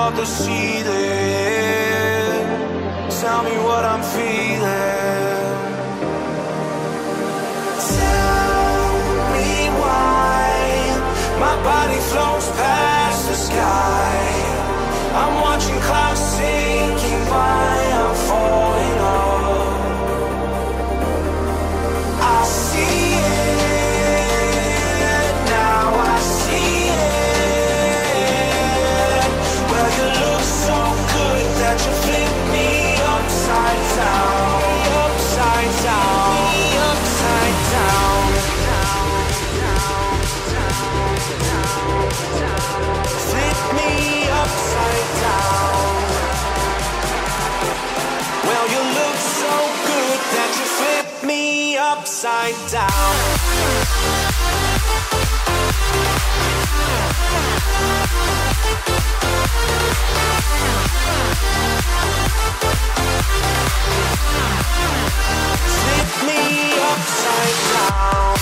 of the ceiling. Tell me what I'm feeling. Tell me why my body floats past the sky. I'm watching clouds sinking by, I'm falling off. I see it, now I see it. Well, you look so good that you flip me upside down. Upside down, upside down. Flip me upside down. Well, you look so good that you flip me upside down. Flip me upside down.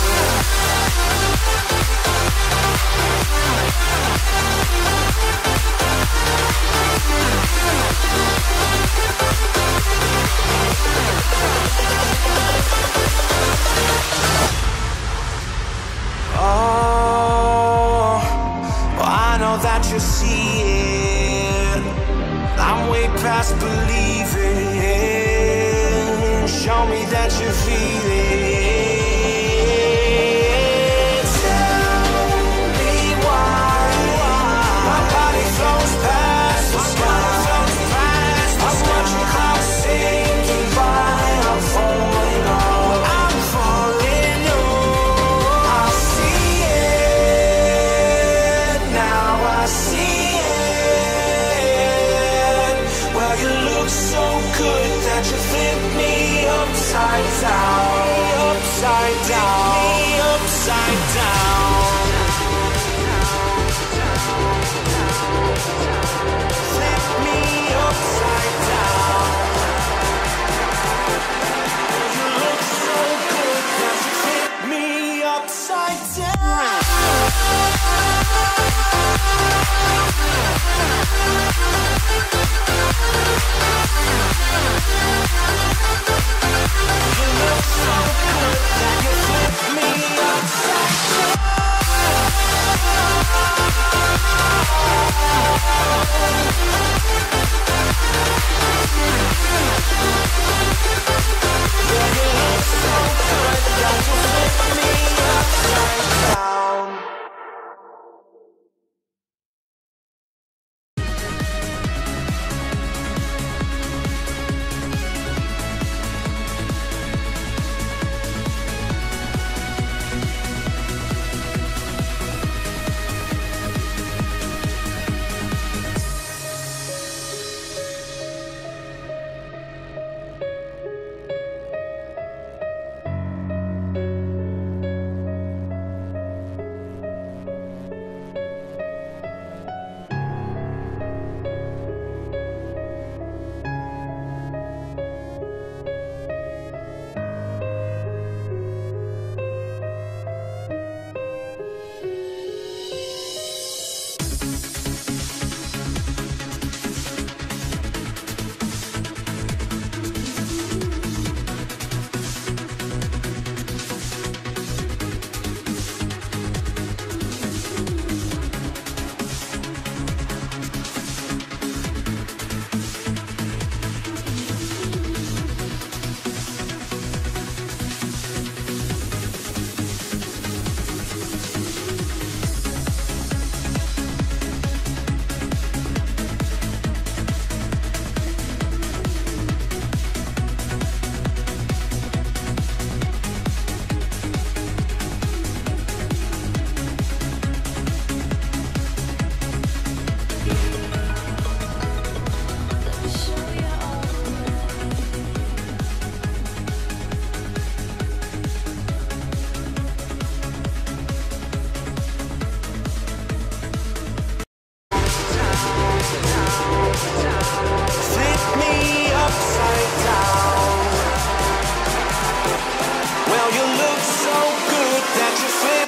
Oh, well, I know that you see it. I'm way past believing. Show me that you feel it. Tell me why my body flows past the sky. I'm watching clouds sinking by. I'm falling on. I'm falling on. I see it, now I see it. Well, you look so good that you flip me upside down. Upside down, upside down. Flip me upside down. You look so good that you flip me upside down. You look so good that you flip me upside down. Yeah, you look so good that you flip me upside down.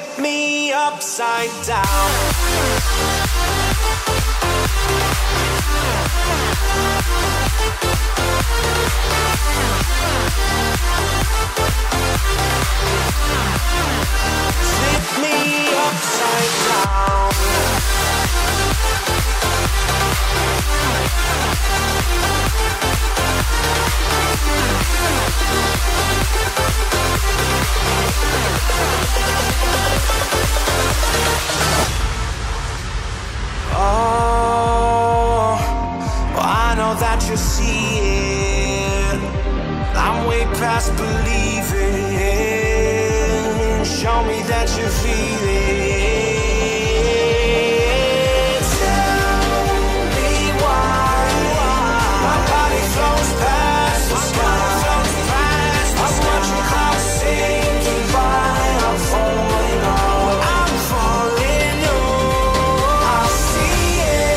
upside down. now that you see it. I'm way past believing. Show me that you feel it. Tell me why my body flows past the sky. I'm watching clouds sinking by. I'm falling on. I'm falling on. I see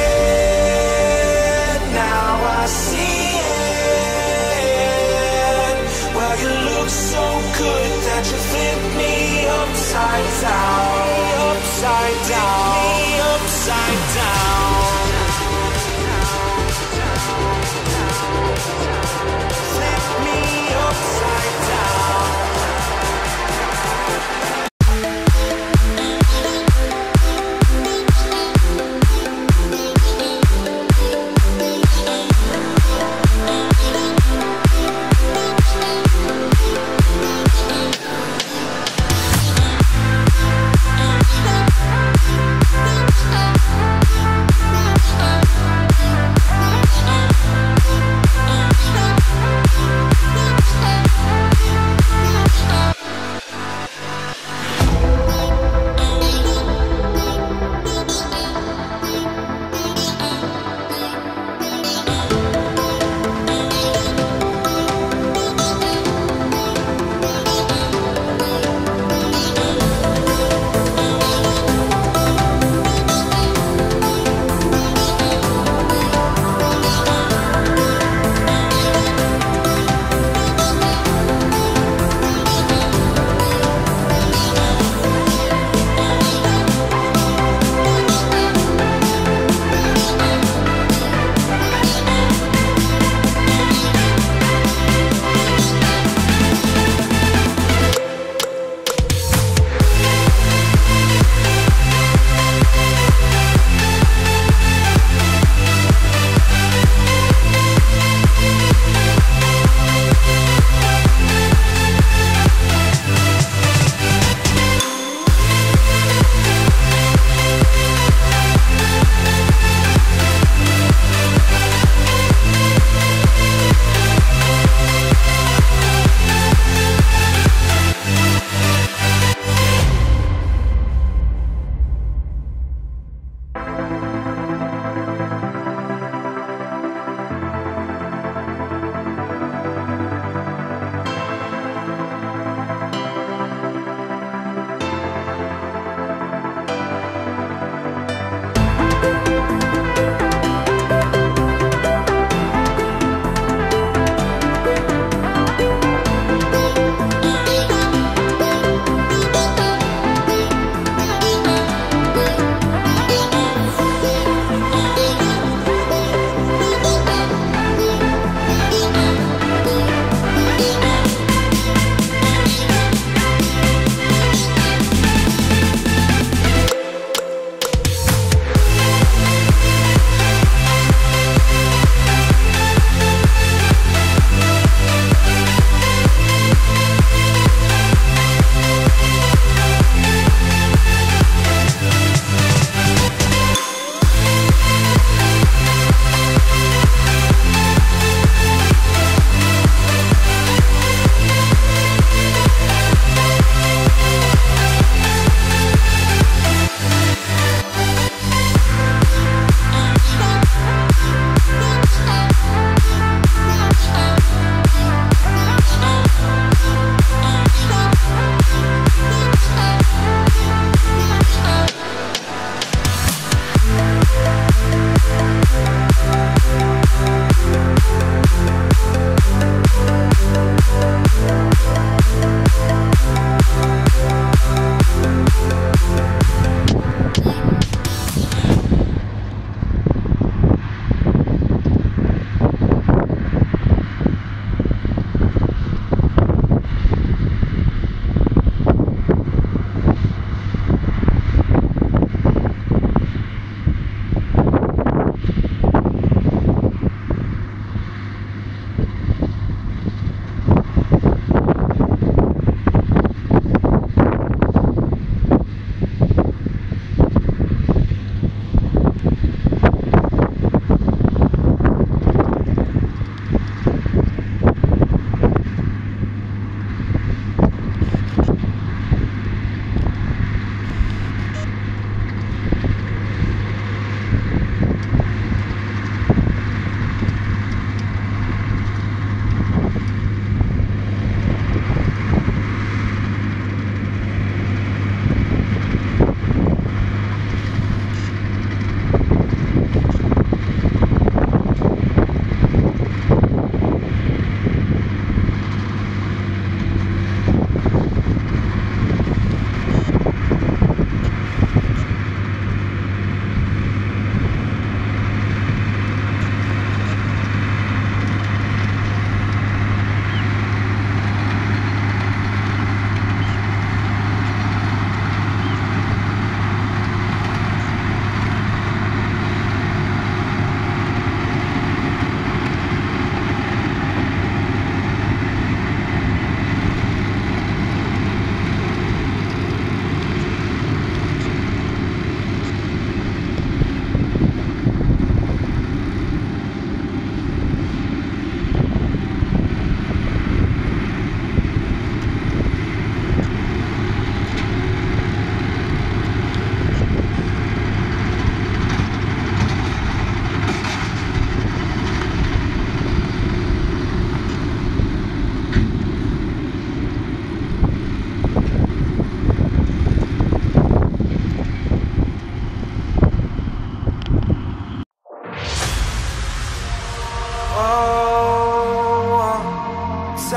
it now. I see it. Well, you look so good that you flip me upside down. Upside down. Upside down. Flip me upside down.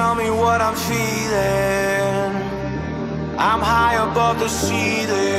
tell me what I'm feeling. I'm high above the ceiling.